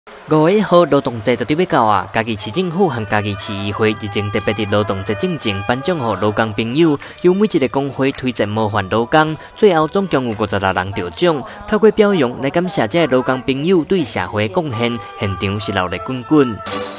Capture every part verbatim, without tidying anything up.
五月一号劳动节就伫要到啊！嘉义市政府和嘉义市议会日前特别伫劳动节进前颁奖予劳工朋友，由每一个工会推荐模范劳工，最后总共有五十六人得奖。透过表扬来感谢这个劳工朋友对社会的贡献，现场是热烈滚滚。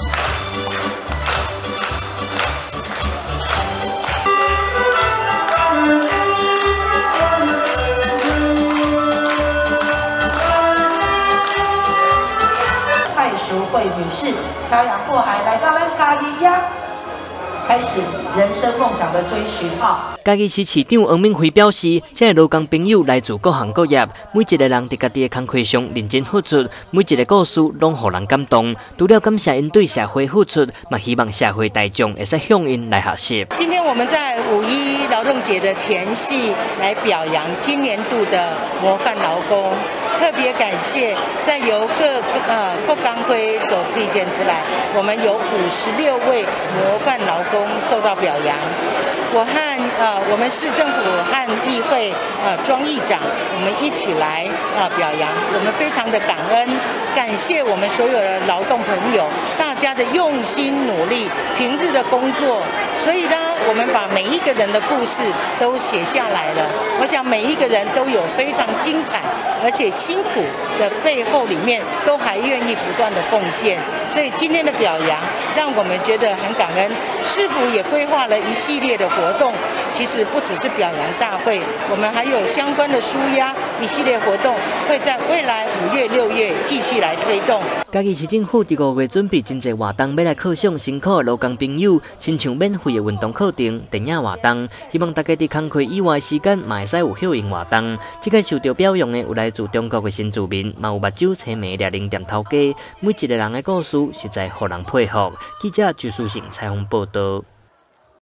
淑慧女士漂洋过海来到咱嘉义家，开始人生梦想的追寻啊！ 嘉义市市长王敏辉表示，这个劳工朋友来自各行各业，每一个人伫家己的工课上认真付出，每一个故事拢互人感动。除了感谢因对社会付出，嘛希望社会大众会使向因来学习。 今天我们在五一劳动节的前夕来表扬今年度的模范劳工。 特别感谢，在由各呃各钢会所推荐出来，我们有五十六位模范劳工受到表扬。我和呃我们市政府和议会呃庄议长，我们一起来啊、呃、表扬，我们非常的感恩，感谢我们所有的劳动朋友，大家的用心努力，平日的工作，所以呢，我们把每一个人的故事都写下来了。我想每一个人都有非常精彩，而且。 辛苦的背后里面，都还愿意不断的奉献，所以今天的表扬让我们觉得很感恩。市府也规划了一系列的活动，其实不只是表扬大会，我们还有相关的抒压一系列活动，会在未来五月、六月继续来推动。 嘉义市政府伫五月准备真侪活动，要来犒赏辛苦的劳工朋友，亲像免费的运动课程、电影活动，希望大家伫工课以外的时间嘛会使有效用活动。这个受到表扬的有来自中国。 各个新住民，嘛有目睭青眉掠零店头家，每一个人的故事实在互人佩服。记者朱书成采访报道。